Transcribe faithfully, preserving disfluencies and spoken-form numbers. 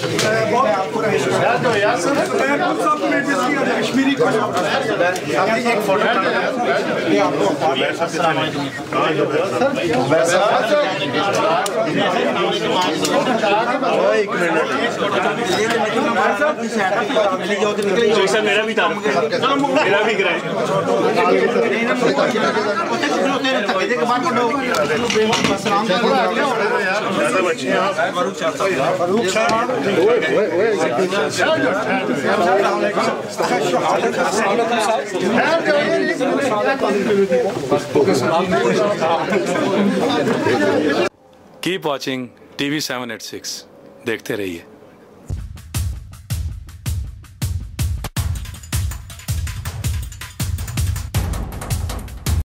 Sir मेरा भी था, मेरा भी कराए। Keep watching TV seven eight six, देखते रहिए।